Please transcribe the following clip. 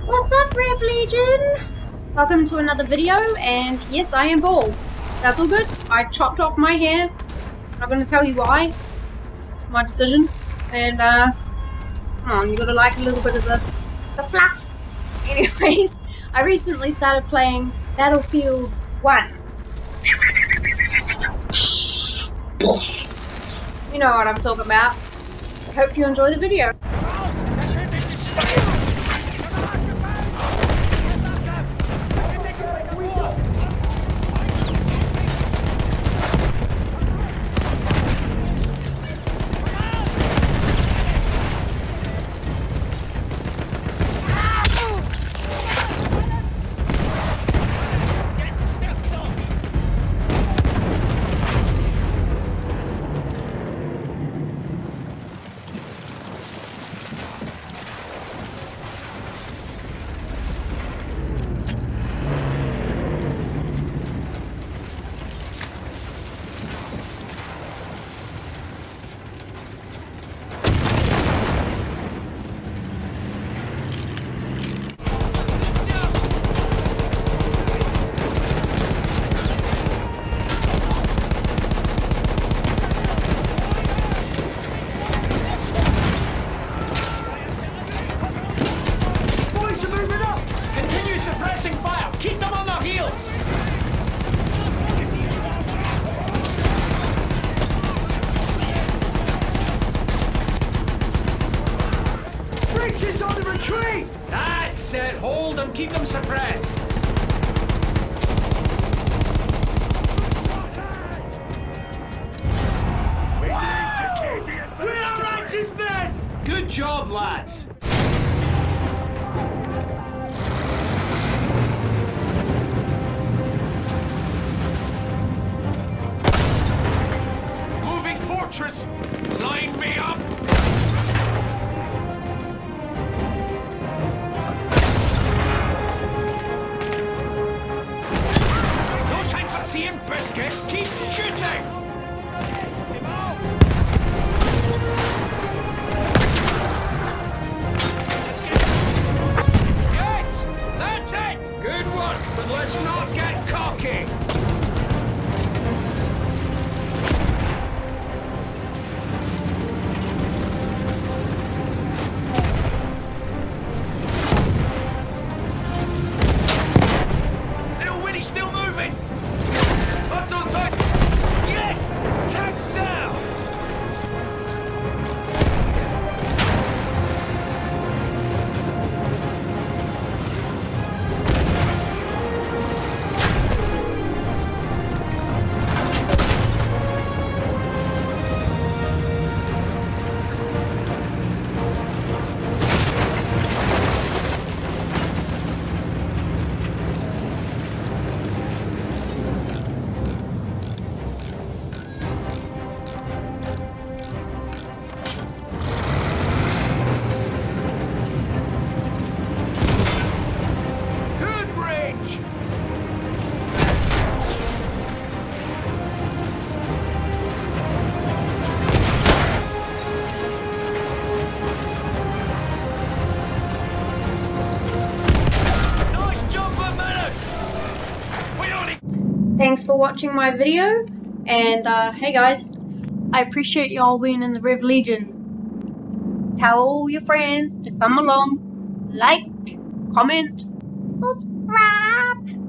What's up, Rev Legion? Welcome to another video, and yes, I am bald. That's all good. I chopped off my hair. I'm not going to tell you why. It's my decision. And, come on, you gotta like a little bit of the fluff. Anyways, I recently started playing Battlefield 1. You know what I'm talking about. I hope you enjoy the video. That's it! Hold them, keep them suppressed! We need to keep the advance. We are righteous men! Good job, lads! Moving fortress! Line me up! Biscuits, keep shooting! Yes! That's it! Good work, but let's not get cocky! Little Winnie's still moving! Yes! Tag down! Thanks for watching my video, and hey guys, I appreciate y'all being in the Rev Legion. Tell all your friends to come along, like, comment, subscribe.